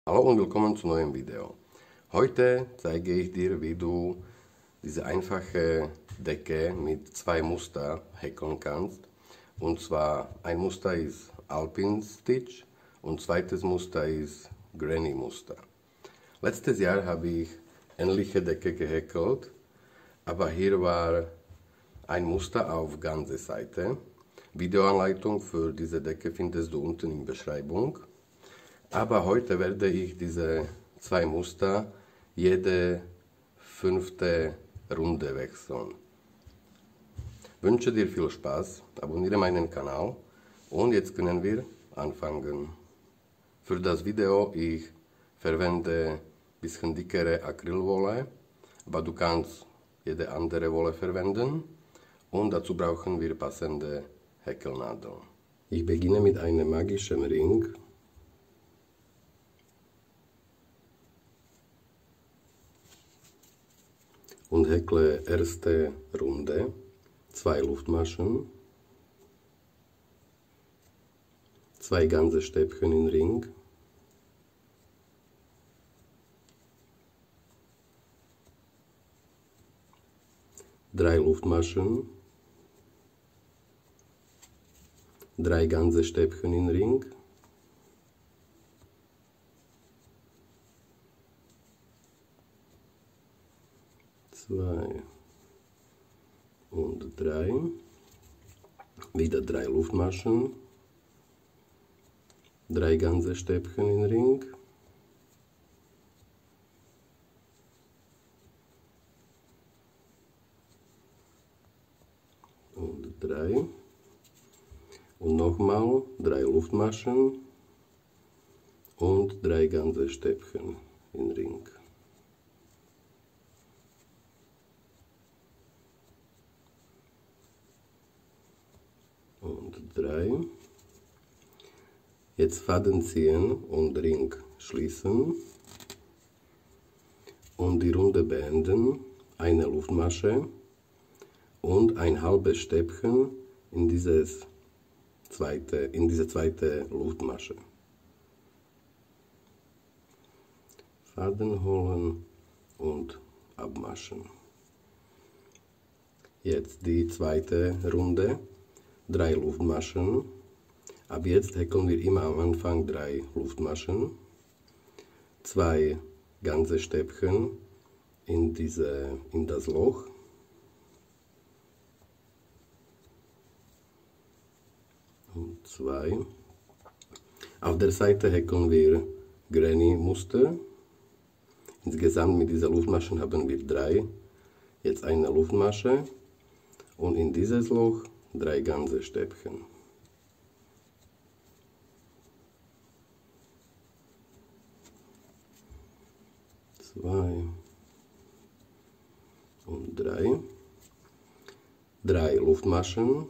Hallo und willkommen zu neuem Video. Heute zeige ich dir, wie du diese einfache Decke mit zwei Muster häkeln kannst. Und zwar ein Muster ist Alpin Stitch und zweites Muster ist Granny Muster. Letztes Jahr habe ich ähnliche Decke gehäkelt, aber hier war ein Muster auf ganze Seite. Videoanleitung für diese Decke findest du unten in der Beschreibung. Aber heute werde ich diese zwei Muster jede 5. Runde wechseln. Wünsche dir viel Spaß, abonniere meinen Kanal und jetzt können wir anfangen. Für das Video ich verwende ein bisschen dickere Acrylwolle, aber du kannst jede andere Wolle verwenden und dazu brauchen wir passende Häkelnadeln. Ich beginne mit einem magischen Ring. Und häkle erste Runde, 2 Luftmaschen, 2 ganze Stäbchen im Ring, drei Luftmaschen, 3 ganze Stäbchen im Ring, zwei und 3, wieder 3 Luftmaschen, 3 ganze Stäbchen im Ring, und 3 und nochmal 3 Luftmaschen und 3 ganze Stäbchen im Ring. Und 3. Jetzt Faden ziehen und Ring schließen und die Runde beenden. Eine Luftmasche und ein halbes Stäbchen in diese zweite Luftmasche. Faden holen und abmaschen. Jetzt die zweite Runde. 3 Luftmaschen. Ab jetzt häkeln wir immer am Anfang 3 Luftmaschen, 2 ganze Stäbchen in das Loch, und 2. Auf der Seite häkeln wir Granny Muster. Insgesamt mit dieser Luftmaschen haben wir 3. Jetzt eine Luftmasche und in dieses Loch 3 ganze Stäbchen. Zwei und 3. 3 Luftmaschen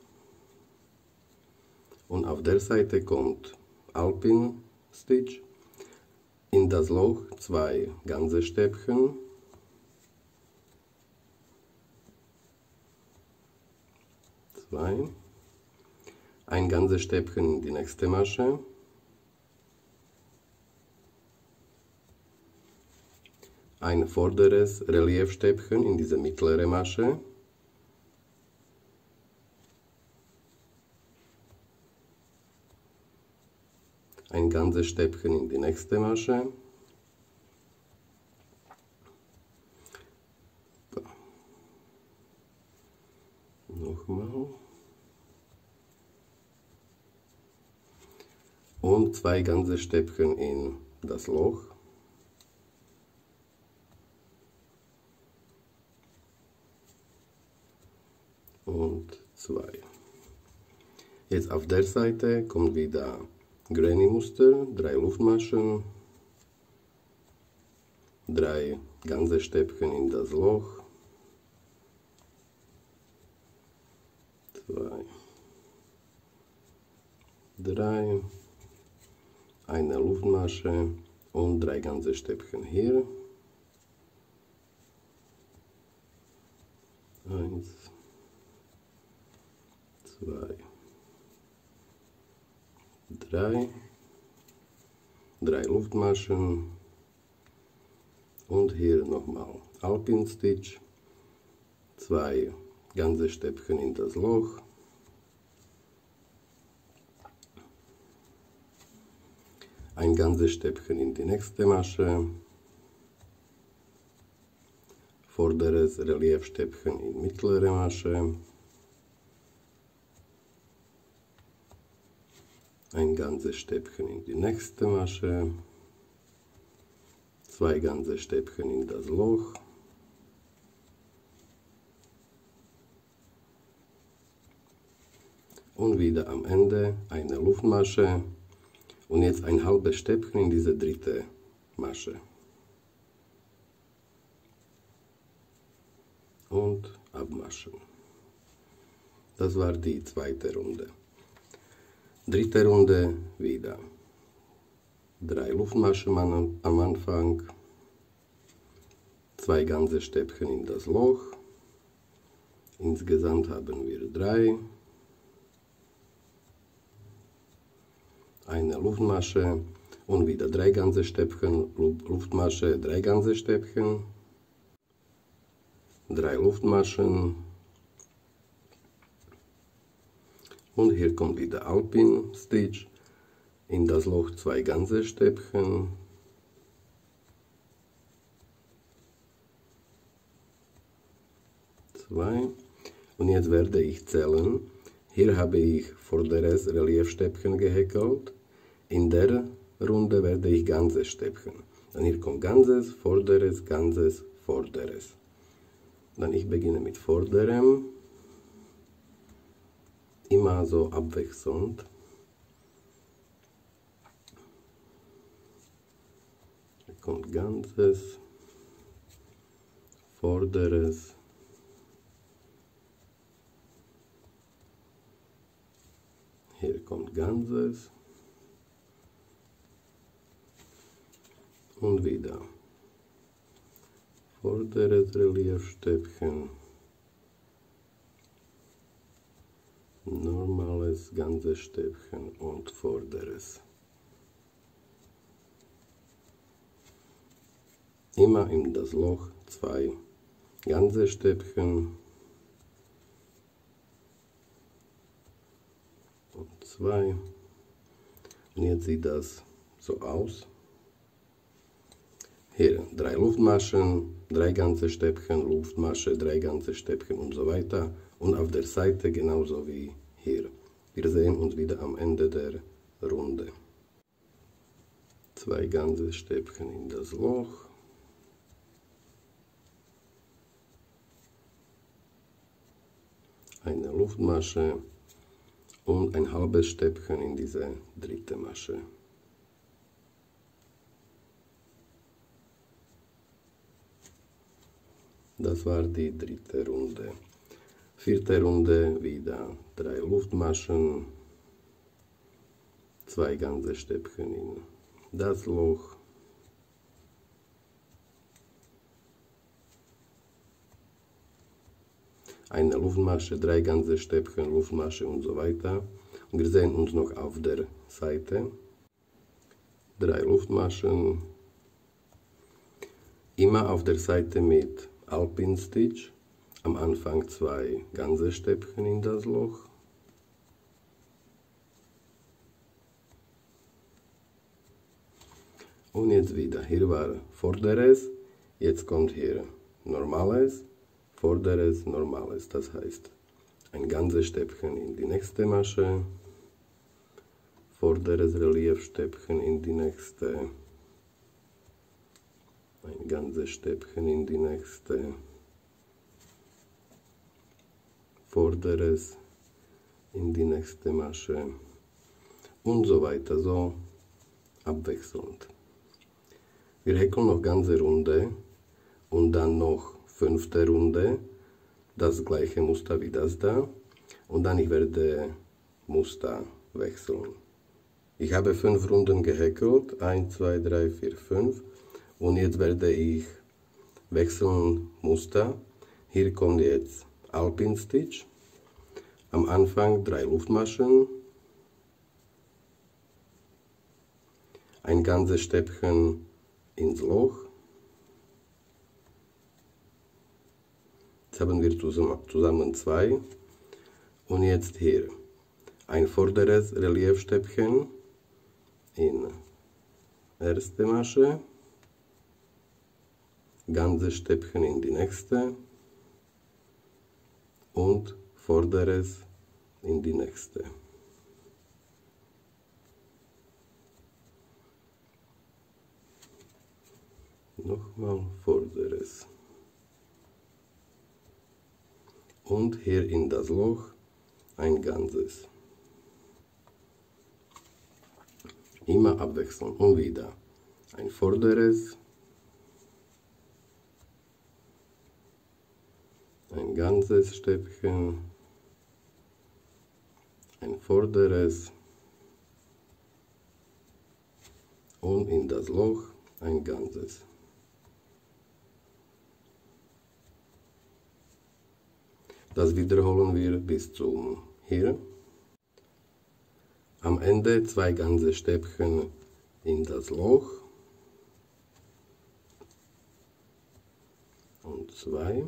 und auf der Seite kommt Alpin Stitch. In das Loch 2 ganze Stäbchen. Ein ganzes Stäbchen in die nächste Masche, ein vorderes Reliefstäbchen in diese mittlere Masche, ein ganzes Stäbchen in die nächste Masche, nochmal. Und 2 ganze Stäbchen in das Loch. Und 2. Jetzt auf der Seite kommt wieder Granny Muster, 3 Luftmaschen, 3 ganze Stäbchen in das Loch, 2, 3, eine Luftmasche und 3 ganze Stäbchen hier. 1, 2, 3 3 Luftmaschen und hier nochmal Alpin Stitch, 2 ganze Stäbchen in das Loch, ein ganzes Stäbchen in die nächste Masche, vorderes Reliefstäbchen in mittlere Masche, ein ganzes Stäbchen in die nächste Masche, 2 ganze Stäbchen in das Loch, und wieder am Ende eine Luftmasche und jetzt ein halbes Stäbchen in diese dritte Masche. Und abmaschen. Das war die zweite Runde. Dritte Runde wieder. 3 Luftmaschen am Anfang, 2 ganze Stäbchen in das Loch. Insgesamt haben wir 3. Eine Luftmasche und wieder 3 ganze Stäbchen, Luftmasche, 3 ganze Stäbchen, 3 Luftmaschen und hier kommt wieder Alpin Stitch, in das Loch 2 ganze Stäbchen, und jetzt werde ich zählen. Hier habe ich vorderes Reliefstäbchen gehäkelt. In der Runde werde ich ganzes Stäbchen. Dann hier kommt ganzes, vorderes, ganzes, vorderes. Dann ich beginne mit vorderem. Immer so abwechselnd. Hier kommt ganzes, vorderes, hier kommt ganzes und wieder vorderes Reliefstäbchen, normales ganzes Stäbchen und vorderes. Immer in das Loch 2 ganze Stäbchen und 2. Und jetzt sieht das so aus. Hier 3 Luftmaschen, 3 ganze Stäbchen, Luftmasche, 3 ganze Stäbchen und so weiter. Und auf der Seite genauso wie hier. Wir sehen uns wieder am Ende der Runde. 2 ganze Stäbchen in das Loch. Eine Luftmasche und ein halbes Stäbchen in diese dritte Masche. Das war die dritte Runde. Vierte Runde wieder 3 Luftmaschen, 2 ganze Stäbchen in das Loch, eine Luftmasche, 3 ganze Stäbchen, Luftmasche und so weiter. Und wir sehen uns noch auf der Seite. 3 Luftmaschen, immer auf der Seite mit Alpin Stitch. Am Anfang 2 ganze Stäbchen in das Loch. Und jetzt wieder, hier war vorderes, jetzt kommt hier normales, vorderes, normales. Das heißt, ein ganzes Stäbchen in die nächste Masche, vorderes Reliefstäbchen in die nächste, ein ganzes Stäbchen in die nächste, vorderes in die nächste Masche und so weiter, so abwechselnd. Wir häkeln noch ganze Runde und dann noch 5. Runde, das gleiche Muster wie das da, und dann ich werde Muster wechseln. Ich habe 5 Runden gehäkelt, 1, 2, 3, 4, 5, und jetzt werde ich wechseln Muster. Hier kommt jetzt Alpin Stitch, am Anfang 3 Luftmaschen, ein ganzes Stäbchen ins Loch. Jetzt haben wir zusammen 2. Und jetzt hier ein vorderes Reliefstäbchen in erste Masche, ganzes Stäbchen in die nächste und vorderes in die nächste. Nochmal vorderes. Und hier in das Loch ein ganzes. Immer abwechseln und wieder ein vorderes, ein ganzes Stäbchen, ein vorderes und in das Loch ein ganzes. Das wiederholen wir bis zum hier. Am Ende 2 ganze Stäbchen in das Loch und 2.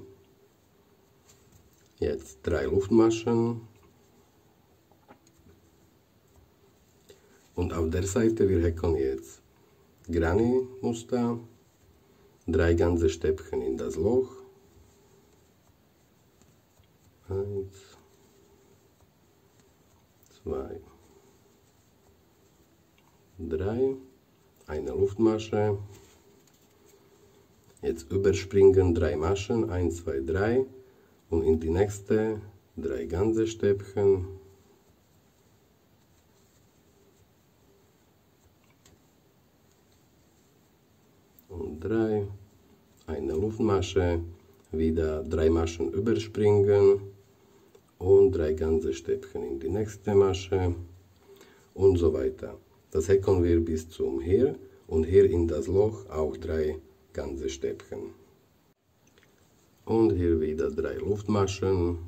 Jetzt 3 Luftmaschen und auf der Seite wir häkeln jetzt Granny Muster, 3 ganze Stäbchen in das Loch. 1, 2, 3, eine Luftmasche. Jetzt überspringen 3 Maschen, 1, 2, 3 und in die nächste 3 ganze Stäbchen. Und 3, eine Luftmasche, wieder 3 Maschen überspringen und 3 ganze Stäbchen in die nächste Masche und so weiter. Das häkeln wir bis zum hier und hier in das Loch auch 3 ganze Stäbchen. Und hier wieder 3 Luftmaschen.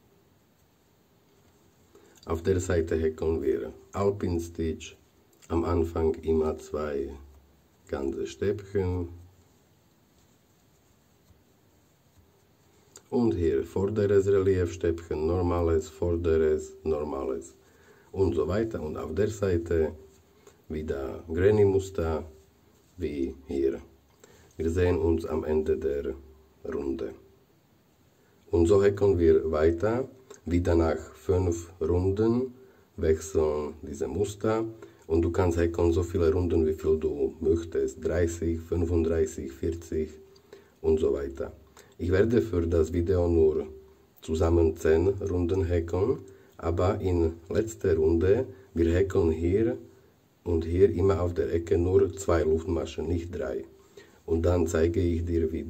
Auf der Seite häkeln wir Alpin Stitch, am Anfang immer 2 ganze Stäbchen. Und hier vorderes Reliefstäbchen, normales, vorderes, normales und so weiter. Und auf der Seite wieder Granny Muster wie hier. Wir sehen uns am Ende der Runde. Und so häkeln wir weiter. Wieder nach 5 Runden wechseln diese Muster. Und du kannst häkeln so viele Runden, wie viel du möchtest. 30, 35, 40 und so weiter. Ich werde für das Video nur zusammen 10 Runden häkeln, aber in letzter Runde, wir häkeln hier und hier immer auf der Ecke nur 2 Luftmaschen, nicht 3. Und dann zeige ich dir, wie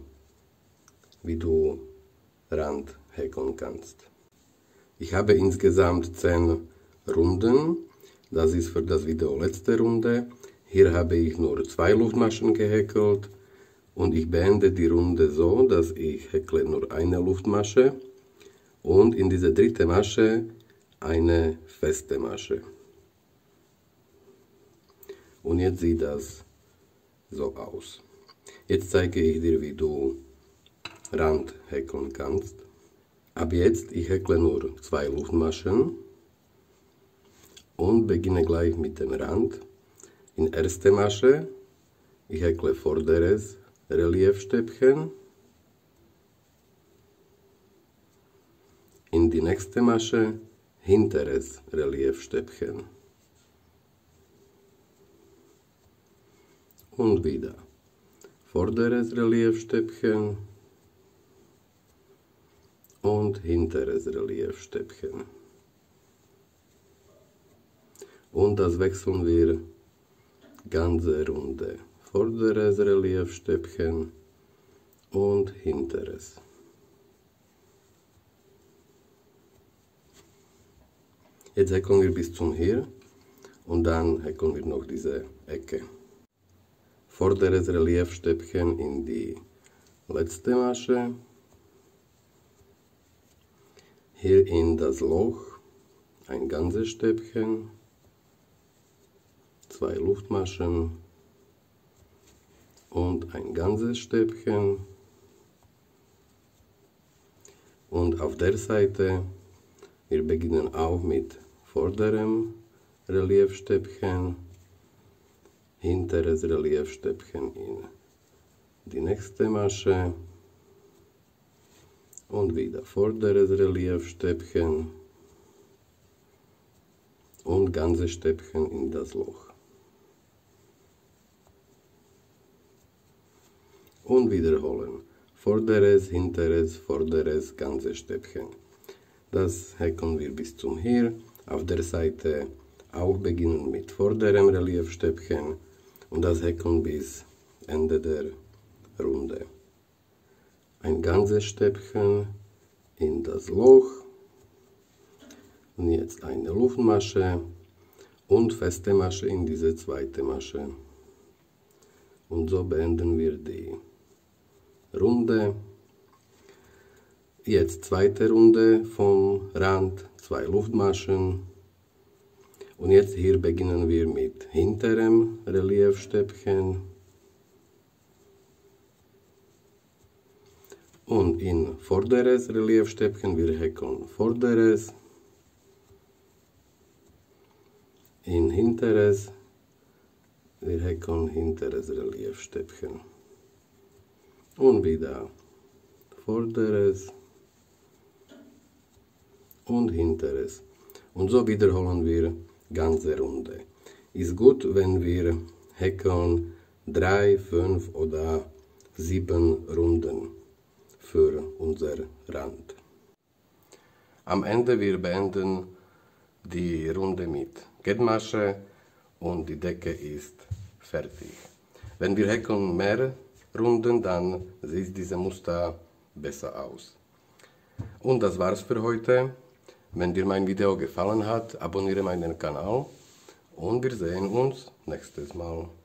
du Rand häkeln kannst. Ich habe insgesamt 10 Runden, das ist für das Video letzte Runde. Hier habe ich nur 2 Luftmaschen gehäkelt. Und ich beende die Runde so, dass ich häkle nur eine Luftmasche und in diese dritte Masche eine feste Masche. Und jetzt sieht das so aus. Jetzt zeige ich dir, wie du Rand häkeln kannst. Ab jetzt, ich häkle nur 2 Luftmaschen und beginne gleich mit dem Rand. In erste Masche, ich häkle vorderes Reliefstäbchen, in die nächste Masche hinteres Reliefstäbchen und wieder vorderes Reliefstäbchen und hinteres Reliefstäbchen. Und das wechseln wir ganze Runde. Vorderes Reliefstäbchen und hinteres. Jetzt häkeln wir bis zum hier und dann häkeln wir noch diese Ecke. Vorderes Reliefstäbchen in die letzte Masche. Hier in das Loch ein ganzes Stäbchen. 2 Luftmaschen und ein ganzes Stäbchen. Und auf der Seite, wir beginnen auch mit vorderem Reliefstäbchen, hinteres Reliefstäbchen in die nächste Masche und wieder vorderes Reliefstäbchen und ganzes Stäbchen in das Loch. Und wiederholen. Vorderes, hinteres, vorderes, ganzes Stäbchen. Das häkeln wir bis zum hier. Auf der Seite auch beginnen mit vorderem Reliefstäbchen und das häkeln bis Ende der Runde. Ein ganzes Stäbchen in das Loch und jetzt eine Luftmasche und feste Masche in diese zweite Masche. Und so beenden wir die Runde. Jetzt zweite Runde vom Rand, 2 Luftmaschen. Und jetzt hier beginnen wir mit hinterem Reliefstäbchen. Und in vorderes Reliefstäbchen, wir häkeln vorderes. In hinteres, wir häkeln hinteres Reliefstäbchen. Und wieder vorderes und hinteres. Und so wiederholen wir ganze Runde. Ist gut, wenn wir häkeln 3, 5 oder 7 Runden für unser Rand. Am Ende wir beenden die Runde mit Kettmasche und die Decke ist fertig. Wenn wir häkeln mehr Runden, dann sieht dieses Muster besser aus. Und das war's für heute. Wenn dir mein Video gefallen hat, abonniere meinen Kanal und wir sehen uns nächstes Mal.